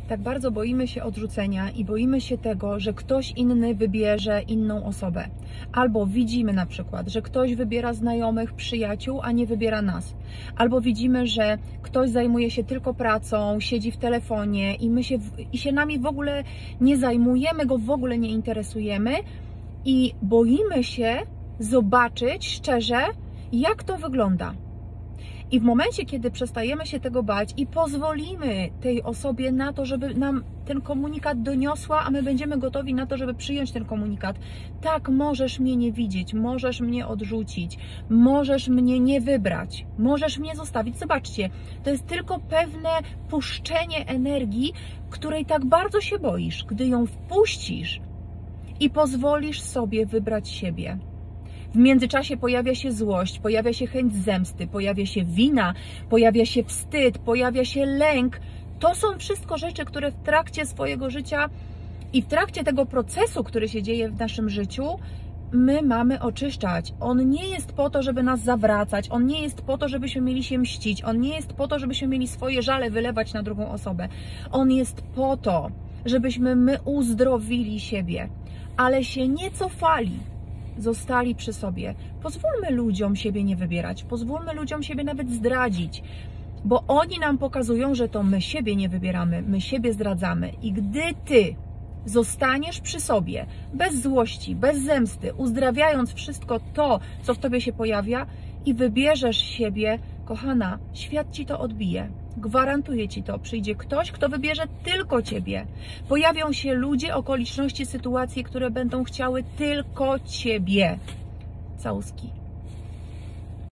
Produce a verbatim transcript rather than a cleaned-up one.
tak bardzo boimy się odrzucenia i boimy się tego, że ktoś inny wybierze inną osobę. Albo widzimy na przykład, że ktoś wybiera znajomych, przyjaciół, a nie wybiera nas. Albo widzimy, że ktoś zajmuje się tylko pracą, siedzi w telefonie i my się, i się nami w ogóle nie zajmujemy, go w ogóle nie interesujemy i boimy się zobaczyć szczerze, jak to wygląda. I w momencie, kiedy przestajemy się tego bać i pozwolimy tej osobie na to, żeby nam ten komunikat doniosła, a my będziemy gotowi na to, żeby przyjąć ten komunikat. Tak, możesz mnie nie widzieć, możesz mnie odrzucić, możesz mnie nie wybrać, możesz mnie zostawić. Zobaczcie, to jest tylko pewne puszczenie energii, której tak bardzo się boisz. Gdy ją wpuścisz i pozwolisz sobie wybrać siebie. W międzyczasie pojawia się złość, pojawia się chęć zemsty, pojawia się wina, pojawia się wstyd, pojawia się lęk. To są wszystko rzeczy, które w trakcie swojego życia i w trakcie tego procesu, który się dzieje w naszym życiu, my mamy oczyszczać. On nie jest po to, żeby nas zawracać, on nie jest po to, żebyśmy mieli się mścić, on nie jest po to, żebyśmy mieli swoje żale wylewać na drugą osobę. On jest po to, żebyśmy my uzdrowili siebie, ale się nie cofali. Zostali przy sobie. Pozwólmy ludziom siebie nie wybierać, pozwólmy ludziom siebie nawet zdradzić, bo oni nam pokazują, że to my siebie nie wybieramy, my siebie zdradzamy. I gdy Ty zostaniesz przy sobie, bez złości, bez zemsty, uzdrawiając wszystko to, co w Tobie się pojawia i wybierzesz siebie, kochana, świat Ci to odbije. Gwarantuję Ci to. Przyjdzie ktoś, kto wybierze tylko Ciebie. Pojawią się ludzie, okoliczności, sytuacje, które będą chciały tylko Ciebie. Całuski.